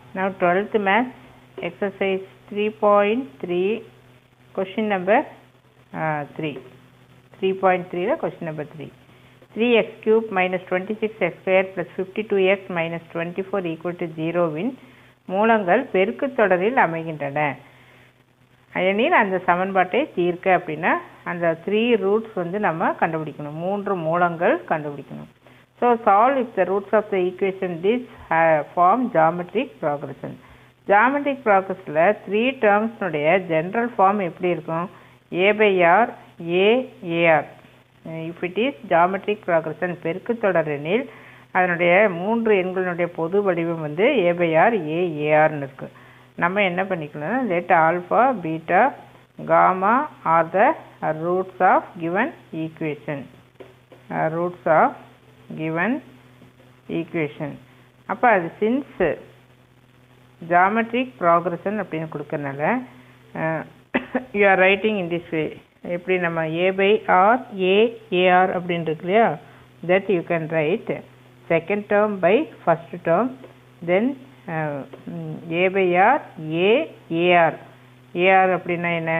Now 12th math exercise 3.3 question number 3. 3.3 la question number 3. 3x cube minus 26x square plus 52x minus 24 equal to 0 வின் மூலங்கள் பெருக்குத் தொடரில் அமைகின்றன. எனில் அந்த சமன்பாட்டை தீர்க்க அப்படின்னா அந்த 3 ரூட்ஸ் நம்ம கண்டுபிடிக்கணும். 3 மூலங்கள் கண்டுபிடிக்கணும். So solve if the roots of the equation this form geometric progression. Geometric progression 3 terms உடைய general form எப்படி இருக்கும்? a by r a ar. If it is geometric progression பெருக்குத் தொடர் எனில் அதனுடைய 3 எண்களுடைய பொது வடிவம் a by r a ar ன்னு இருக்கு. நம்ம என்ன பண்ணிக்கலாம்? Let alpha beta gamma are the roots of given equation. Roots of given equation. அப்ப அது since geometric progression அப்படின்னு கொடுக்கறனால you are writing in this way. எப்படி நம்ம a by r a ar அப்படின்னு இருக்கு இல்லையா, that you can write second term by first term, then a by r a ar. ar அப்படின்னா என்ன?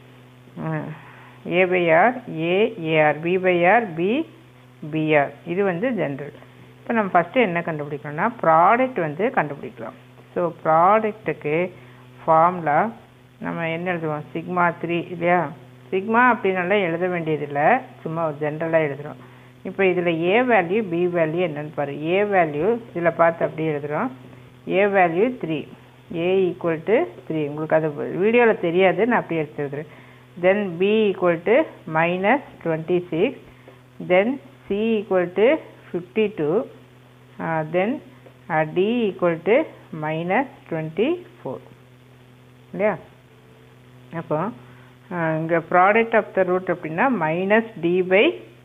a by r a ar, b by r b br. இது general. இப்போ நம்ம first என்ன கண்டுபிடிக்கணும்னா ப்ராடக்ட் கண்டுபிடிக்கலாம். ஸோ ப்ராடக்ட்டுக்கு ஃபார்முலா நம்ம என்ன எழுதுவோம்? சிக்மா 3 இல்லையா? சிக்மா அப்படின்னால எழுத வேண்டியதில்லை, சும்மா ஜென்ரலாக எழுதுகிறோம். இப்போ இதில் ஏ வேல்யூ பி வேல்யூ என்னன்னு பாரு. ஏ வேல்யூ இதில் பார்த்து அப்படியே எழுதுகிறோம். A value 3, a equal to 3. உங்களுக்கு அது வீடியோவில் தெரியாது, நான் அப்படியே எடுத்து எழுதுறேன். Then b equal to minus 26, then C equal to 52, then D equal to minus 24. இல்லையா? அப்போ இங்கே ப்ராடக்ட் ஆஃப் த ரூட் அப்படின்னா மைனஸ் டி பை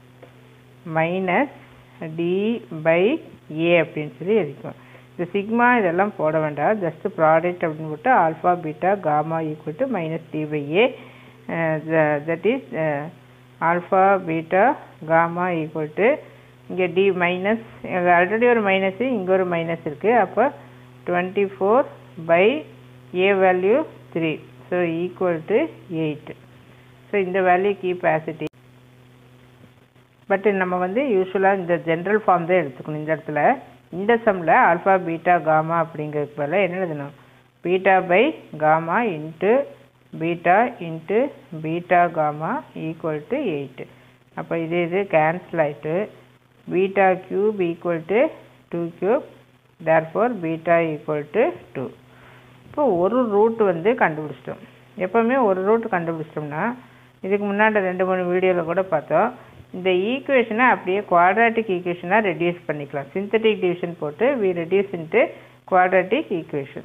ஏ அப்படின்னு சொல்லி எழுதிக்குவோம். இந்த சிக்மா இதெல்லாம் போட வேண்டாம், ஜஸ்ட் ப்ராடக்ட் அப்படின்னு போட்டு alpha beta gamma equal to minus d by a, that is alpha beta gamma equal to இங்கே டி மைனஸ், ஆல்ரெடி ஒரு மைனஸு இங்கே ஒரு மைனஸ் இருக்குது. அப்போ 24 by a value 3, so equal to 8. So இந்த value keep as it is. But நம்ம யூஸ்வலாக இந்த ஜென்ரல் ஃபார்ம் தான் எடுத்துக்கணும். இந்த இடத்துல இந்த சம்மில் ஆல்ஃபா பீட்டா காமா அப்படிங்கிறதுக்கு பதிலாக என்ன எழுதணும்? Beta by gamma into beta into beta gamma equal to 8. அப்போ இது கேன்சல் ஆகிட்டு beta cube equal to 2 cube, therefore beta equal to 2. இப்போ ஒரு ரூட் கண்டுபிடிச்சிட்டோம். எப்போவுமே ஒரு ரூட் கண்டுபிடிச்சிட்டோம்னா இதுக்கு முன்னாடி 2-3 வீடியோவில் கூட பார்த்தோம், இந்த ஈக்குவேஷனை அப்படியே குவாட்ராட்டிக் ஈக்குவேஷனாக ரெடியூஸ் பண்ணிக்கலாம். சிந்தட்டிக் டிவிஷன் போட்டு we reduce into quadratic equation.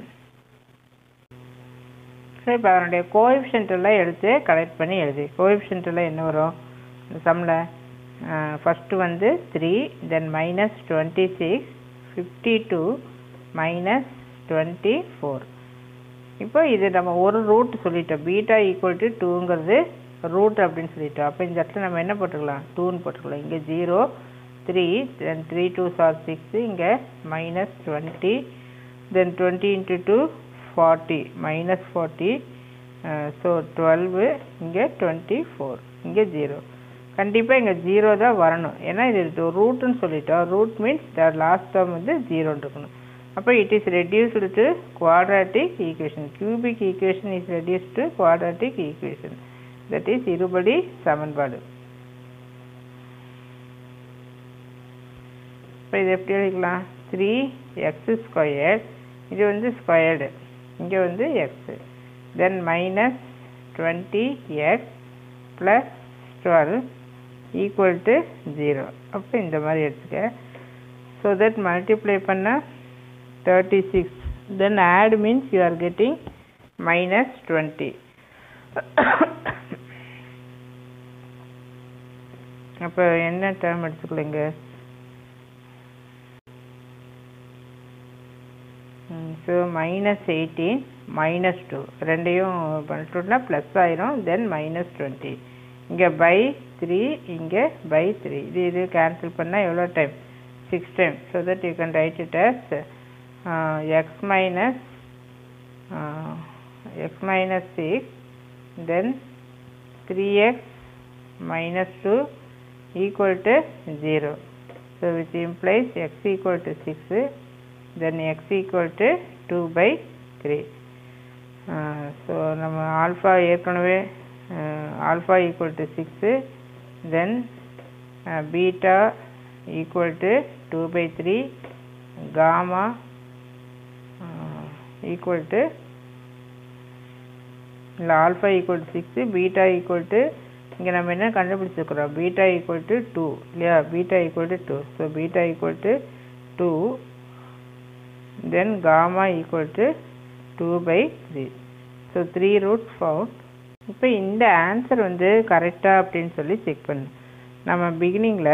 So இப்போ அதனுடைய கோஎஃபிஷியன்ட் எல்லாம் எடுத்து கலெக்ட் பண்ணி எழுதி, கோஎஃபிஷியன்ட் எல்லாம் என்ன வரும் இந்த சம்மில்? First 3, then minus 26, 52 minus 24. இப்போ இது நம்ம ஒரு ரூட் சொல்லிட்டோம், பீட்டா ஈக்குவல் டு 2ங்கிறது ரூட் அப்படின்னு சொல்லிட்டோம். அப்போ இந்த இடத்துல நம்ம என்ன போட்டுக்கலாம்? 2ன்னு போட்டுக்கலாம். இங்கே 0, 3, தென் 3 2s are 6, இங்கே minus 20, then 20 into 2 40, minus 40, so 12, இங்கே 24, இங்கே 0. கண்டிப்பாக இங்கே 0 தான் வரணும், ஏன்னா இது ரூட்டுன்னு சொல்லிட்டோம். Root means the last term 0 இருக்கணும். அப்போ it is reduced to quadratic equation. Cubic equation is reduced to quadratic equation, that is இருபடி சமன்பாடு. இப்போ இது எப்படி எழுதிக்கலாம்? 3x ஸ்கொயர், இது ஸ்கொயர்டு, இங்கே x, then minus 20x plus 12 equal to 0. அப்போ இந்த மாதிரி எடுத்துக்க. ஸோ தட் மல்டிப்ளை பண்ண 36, then add means you are getting minus 20. அப்போ என்ன டேர்ம் எடுத்துக்கலைங்க? ஸோ மைனஸ் 18 மைனஸ் 2 ரெண்டையும் பண்ணிட்டோம்னா ப்ளஸ் ஆயிரும், தென் மைனஸ் 20. இங்கே பை 3, இங்கே பை 3. இது கேன்சல் பண்ணால் எவ்வளோ time? 6 time. So that you can write it as x minus x minus 6, then 3x minus 2 equal to 0. So which implies x equal to 6, then x equal to 2 by 3. So நம்ம alpha ஏற்கனவே alpha equal to 6, then beta equal to 2 by 3, gamma equal to alpha equal to 6, beta equal to இங்கே நம்ம என்ன கண்டுபிடிச்சிருக்கிறோம், beta equal to 2 இல்லையா, beta equal to 2. So beta equal to 2, then gamma equal to 2 by 3. So 3 roots found. இப்போ இந்த answer வந்து கரெக்டாக அப்படின்னு சொல்லி செக் பண்ணு. நம்ம பிகினிங்கில்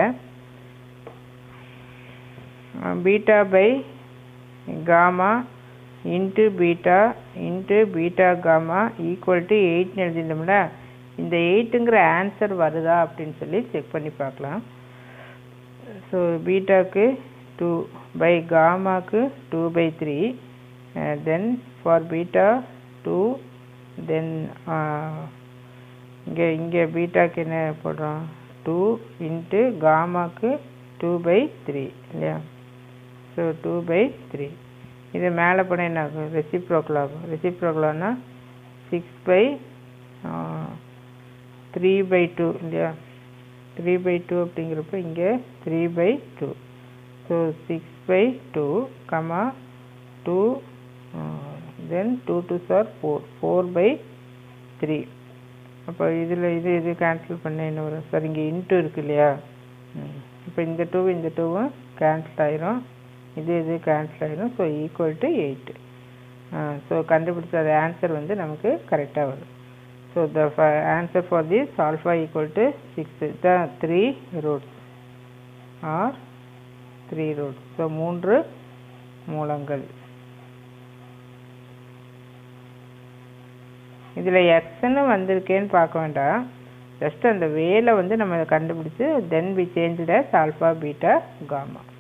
beta by gamma into beta gamma equal to 8ன்னு எழுதிட்டோம்ல, இந்த 8ங்கிற ஆன்சர் வருதா அப்படின்னு சொல்லி செக் பண்ணி பார்க்கலாம். ஸோ பீட்டாக்கு 2 பை காமாக்கு 2 by 3, தென் ஃபார் பீட்டா 2, தென் இங்கே பீட்டாக்கு என்ன போடுறோம் 2 இன்ட்டு காமாக்கு 2 by 3 இல்லையா. ஸோ 2 by 3 இது மேலே போனால் என்ன ஆகும், ரெசிப்ரோக்கல் ஆகும். ரெசிப்ரோக்கலானா 6 by 3 by 2 இல்லையா. 3 by 2 அப்படிங்கிறப்ப இங்கே 3 by 2. So 6 by 2 comma 2, then 2 2s are 4 by 3. அப்போ இதில் இது கேன்சல் பண்ண என்ன வரும் சார், இங்கே இன்ட்டு இருக்கு இல்லையா. இப்போ இந்த 2வும் கேன்சல் ஆயிரும், இது கேன்சல் ஆயிரும். So equal to 8. ஸோ கண்டுபிடிச்ச அது ஆன்சர் வந்து நமக்கு கரெக்டாக வரும். So the answer for this alpha equal to 6, the 3 roots are 3 roots. So 3 மூலங்கள். இதில் எக்ஸ்ன்னு வந்திருக்கேன்னு பார்க்க வேண்டாம், ஜஸ்ட் அந்த வேலை வந்து நம்ம கண்டுபிடிச்சி then we change as alpha beta gamma.